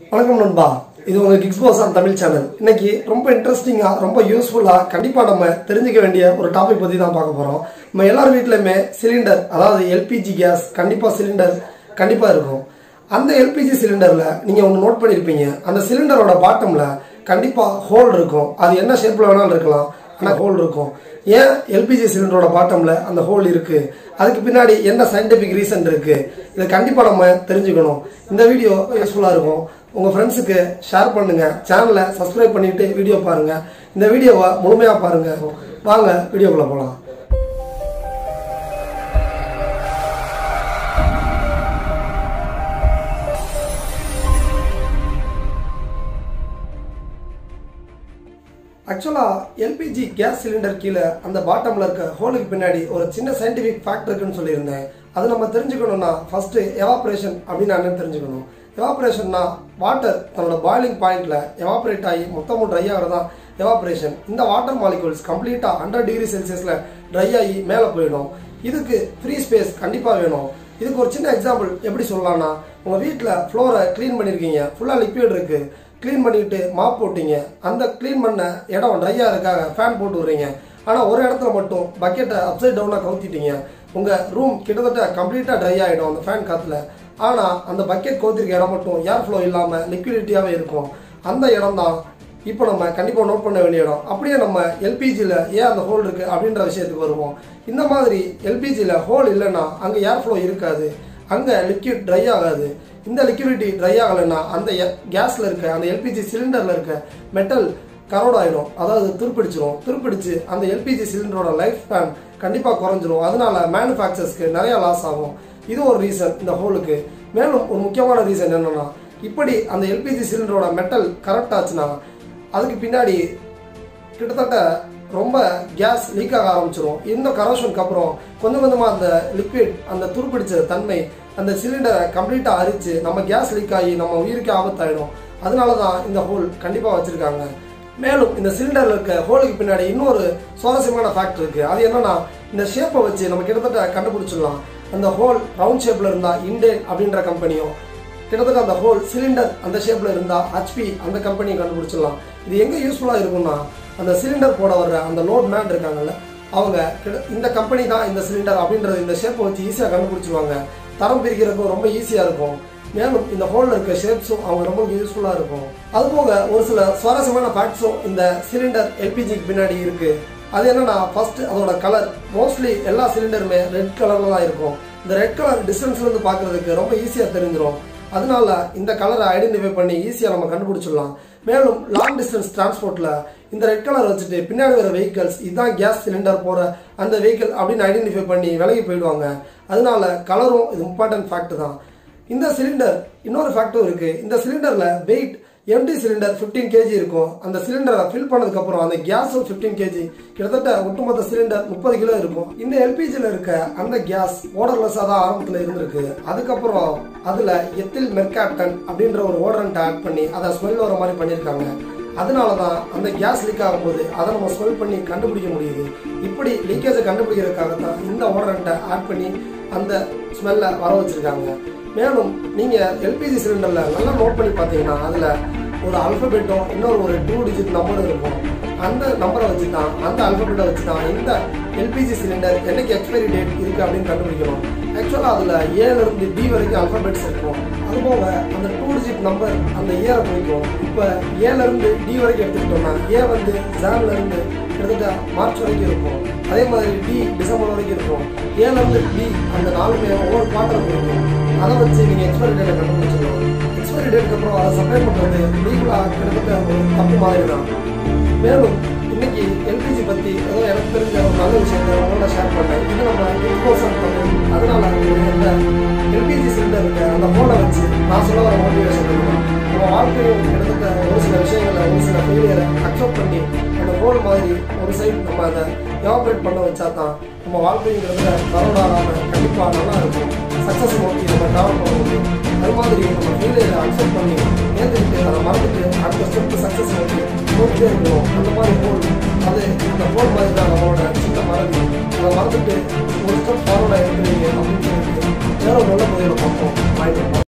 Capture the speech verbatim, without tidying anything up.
வணக்கம் நண்பா, இது உங்க கிக்ஸ் பாஸ் ஆன் தமிழ் சேனல். இன்னைக்கு ரொம்ப இன்ட்ரெஸ்டிங்கா ரொம்ப யூஸ்ஃபுல்லா கண்டிப்பா நம்ம தெரிஞ்சுக்க வேண்டிய ஒரு டாபிக் பத்தி தான் பார்க்க போறோம். நம்ம எல்லார் வீட்லயுமே சிலிண்டர், அதாவது எல்பிஜி கேஸ் கண்டிப்பா சிலிண்டர் கண்டிப்பா இருக்கும். அந்த எல்பிஜி சிலிண்டர்ல நீங்க ஒன்று நோட் பண்ணிருப்பீங்க, அந்த சிலிண்டரோட பாட்டம்ல கண்டிப்பா ஹோல் இருக்கும். அது என்ன ஷேப்ல வேணாலும் இருக்கலாம், ஆனா ஹோல் இருக்கும். ஏன் எல்பிஜி சிலிண்டரோட பாட்டம்ல அந்த ஹோல் இருக்கு, அதுக்கு பின்னாடி என்ன சயின்டிபிக் ரீசன் இருக்கு, இதை கண்டிப்பா நம்ம தெரிஞ்சுக்கணும். இந்த வீடியோ யூஸ்ஃபுல்லா இருக்கும். உங்க ஃப்ரெண்ட்ஸுக்கு ஷேர் பண்ணுங்க, சேனலை சப்ஸ்கிரைப் பண்ணிட்டு வீடியோ பாருங்க. இந்த வீடியோவை முழுமையா பாருங்க. வாங்க வீடியோக்குள்ள போலாம். ஆக்சுவலா எல்பிஜி கேஸ் சிலிண்டர் கீழே அந்த பாட்டம்ல இருக்க ஹோலுக்கு பின்னாடி ஒரு சின்ன சயின்டிபிக் ஃபேக்ட் இருக்குன்னு சொல்லியிருந்தேன். அது நம்ம தெரிஞ்சுக்கணும்னா ஃபர்ஸ்ட் எவாபரேஷன் அப்படின்னு என்னன்னு தெரிஞ்சுக்கணும். எவாபரேஷன்னா வாட்டர் தன்னோட பாயிலிங் பாயிண்ட்ல எவாபரேட் ஆகி மொத்தமும் ட்ரை ஆகிறதா எவாபரேஷன். இந்த வாட்டர் மாலிகூல்ஸ் கம்ப்ளீட்டா ஹண்ட்ரட் டிகிரி செல்சியஸ்ல ட்ரை ஆகி மேலே போயிடும். இதுக்கு ஃப்ரீ ஸ்பேஸ் கண்டிப்பா வேணும். இதுக்கு ஒரு சின்ன எக்ஸாம்பிள் எப்படி சொல்லலாம்னா, உங்க வீட்டில் ஃப்ளோரை கிளீன் பண்ணிருக்கீங்க, ஃபுல்லா லிக்விட் இருக்கு, கிளீன் பண்ணிட்டு மாப் போட்டீங்க, அந்த கிளீன் பண்ண இடம் ட்ரையா இருக்காக ஃபேன் போட்டு விடுறீங்க. ஆனா ஒரு இடத்துல மட்டும் பக்கெட்டை அப்சைட் டவுனா கவுத்திட்டீங்க. உங்க ரூம் கிட்டத்தட்ட கம்ப்ளீட்டா ட்ரை ஆயிடும் அந்த ஃபேன் காத்துல. ஆனா அந்த பக்கெட் கவுத்திருக்க இடம் மட்டும் ஏர் ஃப்ளோ இல்லாம லிக்விடிட்டியாவே இருக்கும். அந்த இடம் தான் இப்போ நம்ம கண்டிப்பா நோட் பண்ண வேண்டிய இடம். அப்படியே நம்ம எல்பிஜில ஏன் அந்த ஹோல் இருக்கு அப்படின்ற விஷயத்துக்கு வருவோம். இந்த மாதிரி எல்பிஜில ஹோல் இல்லைன்னா அங்க ஏர் ஃப்ளோ இருக்காது, அங்க லிக்விட் ட்ரை ஆகாது. இந்த லிக்விடிட்டி ட்ரை ஆகலைன்னா அந்த கேஸ்ல இருக்க அந்த எல்பிஜி சிலிண்டர்ல இருக்க மெட்டல் கரோட் ஆயிடும், அதாவது துருப்பிடிச்சிடும். துருப்பிடிச்சு அந்த எல்பிஜி சிலிண்டரோட லைஃப் ஸ்பேன் கண்டிப்பா குறைஞ்சிரும். அதனால மேனுஃபேக்சர்ஸ்க்கு நிறைய லாஸ் ஆகும். இது ஒரு ரீசன் இந்த ஹோலுக்கு. மேலும் ஒரு முக்கியமான ரீசன் என்னன்னா, இப்படி அந்த எல்பிஜி சிலிண்டரோட மெட்டல் கரெக்ட் ஆச்சுன்னா அதுக்கு பின்னாடி கிட்டத்தட்ட ரொம்ப கேஸ் லீக் ஆக ஆரம்பிச்சிடும். இந்த கரோஷனுக்கு அப்புறம் கொஞ்சம் கொஞ்சமா அந்த லிக்விட், அந்த துருப்பிடிச்ச தன்மை அந்த சிலிண்டரை கம்ப்ளீட்டா அரிச்சு நம்ம கேஸ் லீக் ஆகி நம்ம உயிருக்கு ஆபத்தாயிடும். அதனாலதான் இந்த ஹோல் கண்டிப்பா வச்சிருக்காங்க. மேலும் இந்த சிலிண்டர்ல இருக்க ஹோலுக்கு பின்னாடி இன்னொரு சுவாரஸ்யமான ஃபேக்ட் இருக்கு. அது என்னன்னா, இந்த ஷேப்பை வச்சு நம்ம கிட்டத்தட்ட கண்டுபிடிச்சிடலாம். அந்த ஹோல் ரவுண்ட் ஷேப்ல இருந்தா இண்டேன் அப்படின்ற கம்பெனியும், கிட்டத்தட்ட அந்த ஹோல் சிலிண்டர் அந்த ஷேப்ல இருந்தா ஹெச்பி அந்த கம்பெனியும் கண்டுபிடிச்சிடலாம். இது எங்க யூஸ்ஃபுல்லா இருக்கும்னா, அந்த சிலிண்டர் போட வர்ற அந்த லோட் மேன் இருக்காங்கல்ல, அவங்க இந்த கம்பெனி தான் இந்த சிலிண்டர் அப்படின்றது இந்த ஷேப்பை வச்சு ஈஸியா கண்டுபிடிச்சிருவாங்க. தரம் பிரிக்கிறதுக்கும் ரொம்ப ஈஸியா இருக்கும். மேலும் இந்த ஹோல்ல இருக்க ஷேப்ஸும் அவங்க ரொம்ப யூஸ்ஃபுல்லா இருக்கும். அது போக ஒரு சில சுவாரஸ்யமான ஃபேக்ட்ஸும் இந்த சிலிண்டர் எல்பிஜிக்கு பின்னாடி இருக்கு. அது என்னன்னா, ஃபர்ஸ்ட் அதோட கலர். மோஸ்ட்லி எல்லா சிலிண்டருமே ரெட் கலர்ல தான் இருக்கும். இந்த ரெட் கலர் டிஸ்டன்ஸ்ல இருந்து பாக்குறதுக்கு ரொம்ப ஈஸியா தெரிஞ்சிடும். அதனால இந்த கலரை ஐடென்டிஃபை பண்ணி ஈஸியா நம்ம கண்டுபிடிச்சிடலாம். மேலும் லாங் டிஸ்டன்ஸ் டிரான்ஸ்போர்ட்ல இந்த ரெட் கலர் வச்சுட்டு பின்னாடி வர வெஹிக்கல்ஸ் இதுதான் கேஸ் சிலிண்டர் போற அந்த வெஹிக்கல் அப்படின்னு ஐடென்டிஃபை பண்ணி விலகி போயிடுவாங்க. அதனால கலரும் இது இம்பார்ட்டன்ட் ஃபேக்ட் தான். இந்த சிலிண்டர் இன்னொரு ஃபேக்டும் இருக்கு. இந்த சிலிண்டர்ல weight empty cylinder fifteen KG இருக்கும். அந்த சிலிண்டரை ஃபில் பண்ணதுக்கு அப்புறம் அந்த கேஸும் பிப்டீன் கேஜி, கிட்டத்தட்ட ஒட்டுமொத்த சிலிண்டர் முப்பது கிலோ இருக்கும். இந்த எல்பிஜில இருக்க அந்த கேஸ் ஓடர்லெஸ்ஸா தான் ஆரம்பத்துல இருந்திருக்கு. அதுக்கப்புறம் அதுல எத்தில் மெர்காப்டன் அப்படின்ற ஒரு ஓடரண்ட் ஆட் பண்ணி அதை ஸ்மெல் வர மாதிரி பண்ணிருக்காங்க. அதனாலதான் அந்த கேஸ் லீக் ஆகும்போது அதை நம்ம ஸ்மெல் பண்ணி கண்டுபிடிக்க முடியுது. இப்படி லீக்கேஜை கண்டுபிடிக்கிறதுக்காக தான் இந்த ஓடரண்ட்டை ஆட் பண்ணி அந்த ஸ்மெல்ல வர வச்சிருக்காங்க. மேலும் நீங்க எல்பிஜி சிலிண்டர்ல நல்லா நோட் பண்ணி பாத்தீங்கன்னா, அதுல ஒரு அல்பபெட்டும் இன்னொரு ஒரு டூ டிஜிட் நம்பரும் இருக்கும். அந்த நம்பரை வச்சுதான், அந்த அல்பபெட்டை வச்சுதான் இந்த எல்பிஜி சிலிண்டர் என்னைக்கு எக்ஸ்பைரி டேட் இருக்கு அப்படின்னு கண்டுபிடிக்கணும். ஆக்சுவலா அதுல ஏல இருந்து டி வரைக்கும் அல்பபெட்ஸ் இருக்கும். அதுபோக அந்த டூ டிஜிட் நம்பர் அந்த ஏரை குறிக்கும். இப்ப ஏல இருந்து டி வரைக்கும் எடுத்துக்கிட்டோம்னா, ஏ வந்து ஜான்ல இருந்து கிட்டத்தட்ட மார்ச் வரைக்கும் இருக்கும். அதே மாதிரி டி டிசம்பர் வரைக்கும் இருக்கும். ஏல இருந்து டி அந்த நாலுமே ஒவ்வொரு குவார்டர் இருக்கும். அதை வச்சு நீங்க எக்ஸ்பைரி டேட்டை கண்டுபிடிச்சிடலாம். எக்ஸ்பைரி டேட்டுக்கு அப்புறம் அதை சப்ளை பண்றது லீகலா கிட்டத்தட்ட ஒரு தப்பு மாதிரி தான். மேலும் இன்னைக்கு எல்பிஜி பத்தி ஏதோ எனக்கு தெரிஞ்ச ஒரு நல்ல விஷயத்தை உங்களோட ஷேர் பண்ணேன். இது நம்ம எக்ஸ்போசர் பண்ணி, அதனால இந்த எல்பிஜி சிலிண்டர் இருக்க அந்த ஹோலை வச்சு நான் சொல்ல வர மோட்டிவேஷன் பண்ணுவேன். நம்ம வாழ்க்கையும் கிட்டத்தட்ட ஒரு சில விஷயங்களை, ஒரு சில ஃபெயிலியரை அக்செப்ட் பண்ணி அந்த ஹோல் மாதிரி ஒரு சைடு நம்ம அதை எவாபரேட் பண்ண வச்சா தான் நம்ம வாழ்க்கைங்கிறதுல கரோடாகாம கண்டிப்பா நல்லா இருக்கும். சக்சஸ் நோக்கி நம்ம டிராவல் பண்ண முடியும். அது மாதிரி நம்ம ஃபெயிலியரை அக்செப்ட் பண்ணி ஏற்றுக்கிட்டு அதை மறந்துட்டு அடுத்த ஸ்டெப் சக்சஸ் நோக்கி நோக்கிட்டே இருக்கணும். அந்த மாதிரி ஹோல் அது இந்த ஹோல் மாதிரி தான் நம்மளோட சின்ன மறந்து அதை மறந்துட்டு ஒரு ஸ்டெப் ஃபார்வர்டாக இருக்கிறீங்க அப்படின்னு சொல்லிட்டு வேற ஒரு நல்ல முறையில் பார்ப்போம்.